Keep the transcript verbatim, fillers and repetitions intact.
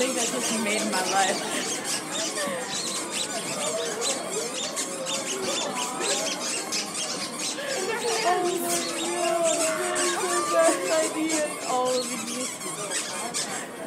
think that just made my life. Oh my god, that's the best idea. Oh, we need